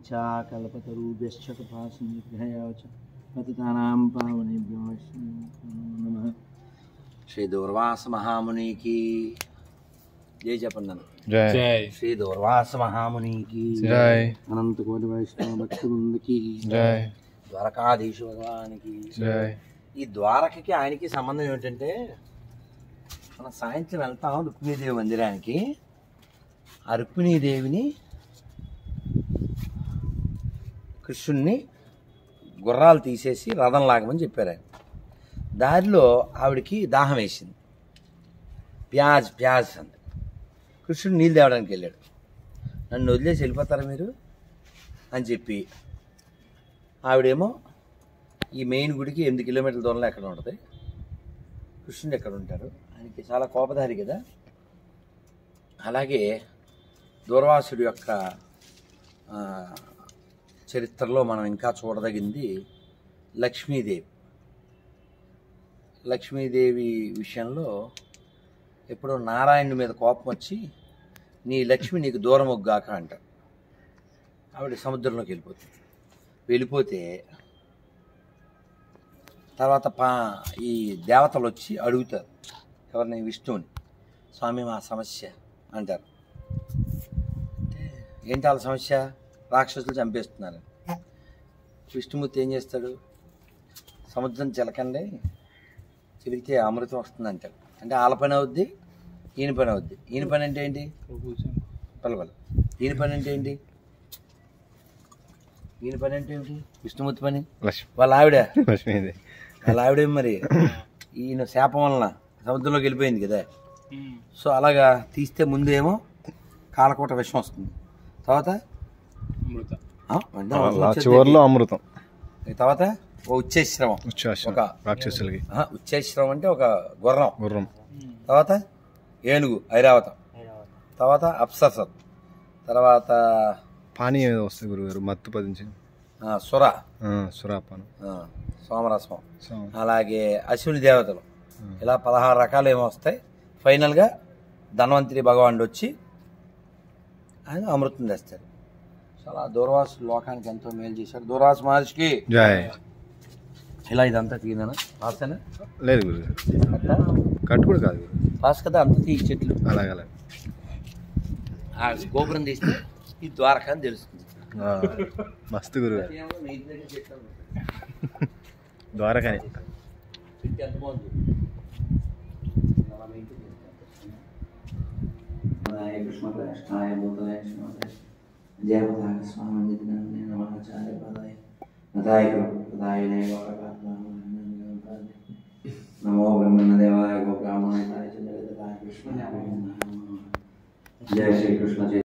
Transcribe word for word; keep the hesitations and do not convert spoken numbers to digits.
वाञ्छा कल्पतरुभ्यश्च कृपासिन्धुभ्यः च पतितानां पावनेभ्यो नमः। श्री दूर्वास महामुनि की जय। जपन्नन जय। श्री दूर्वास महामुनि की जय। अनंत कोटि वैष्णव भक्तवृंद की जय। ద్వారకాధీశ భగవాన్ की జై। ఈ ద్వారకకి ఆయనకి సంబంధం ఏమిటంటే, మనం సాయంత్రం వెళ్తాం రుక్మిణీదేవి మందిరానికి. ఆ రుక్మిణీదేవిని కృష్ణుణ్ణి గుర్రాలు తీసేసి రథం లాగమని చెప్పారు ఆయన. దారిలో ఆవిడికి దాహం వేసింది. ప్యాజ్ ప్యాజ్ అంది. కృష్ణుడు నీళ్ళు తేవడానికి వెళ్ళాడు. నన్ను వదిలేసి వెళ్ళిపోతారా మీరు అని చెప్పి, ఆవిడేమో ఈ మెయిన్ గుడికి ఎనిమిది కిలోమీటర్ల దూరంలో ఎక్కడ ఉంటుంది, కృష్ణుడు ఎక్కడ ఉంటారు, ఆయనకి చాలా కోపధారి కదా. అలాగే దూర్వాసుడి యొక్క చరిత్రలో మనం ఇంకా చూడదగింది లక్ష్మీదేవి. లక్ష్మీదేవి విషయంలో ఎప్పుడో నారాయణుడి మీద కోపం వచ్చి, నీ లక్ష్మి నీకు దూరం ఒగ్గాక అంటారు. ఆవిడ సముద్రంలోకి వెళ్ళిపోతుంది. వెళ్ళిపోతే తర్వాత పా ఈ దేవతలు వచ్చి అడుగుతారు ఎవరిని, విష్ణువుని. స్వామి మా సమస్య అంటారు. అంటే ఏంటి వాళ్ళ సమస్య? రాక్షసులు చంపేస్తున్నారు. విష్ణుమూర్తి ఏం చేస్తాడు, సముద్రం చిలకండి, చిలికితే అమృతం వస్తుంది అంటాడు. అంటే వాళ్ళ పని అవుద్ది, ఈయన పని అవుద్ది. ఈయన పని అంటే ఏంటి, పలపల. ఈయన పని అంటే ఏంటి, ఈయన పని అంటే ఏమిటి, విష్ణుమూర్తి పని. వాళ్ళ ఆవిడ వాళ్ళ ఆవిడే మరి ఈయన శాపం వలన సముద్రంలోకి వెళ్ళిపోయింది కదా. సో అలాగా తీస్తే ముందు ఏమో కాలకోట విషం వస్తుంది, తర్వాత చివరిలో అమృతం, తర్వాత ఓ ఉచ్చేశ్రవం, ఒక రాక్షసులకి ఉచ్చేశ్రవం అంటే ఒక గుర్రం గుర్రం, తర్వాత ఏనుగు ఐరావతం, తర్వాత అప్సరస, తర్వాత పానీ ఏదో వస్తుంది గురుగారు, మత్తు పదించి సుర సురాపానం, సోమరసం, అలాగే అశ్విని దేవతలు, ఇలా పదహారు రకాలు ఏమో వస్తాయి. ఫైనల్గా ధన్వంతరి భగవానుడు వచ్చి ఆయన అమృతం తెస్తారు. చాలా దూర్వాసు లోకానికి ఎంతో మేలు చేశాడు. దూర్వాసు మహర్షికి జై. ఇలా ఇదంతా తీయనా రాస్తానా? లేదు గురుగారు, కట్టు కూడా కాదు రాసు కదా, అంత తీ చెట్లు. అలాగే అలాగే ఆ గోపురం తీస్తే ఈ ద్వారకా అని తెలుస్తుంది. మస్తు గురుగారు, ద్వారకాని ఎంత బాగుంది. కృష్ణ కృష్ణాయ భూతాయ జయ పదాయ స్వామి నమాచార్య పదాయ నదాయ పదాయ నమో బ్రహ్మణదేవాయ గో బ్రాహ్మణాయ కృష్ణ జయ శ్రీ కృష్ణ.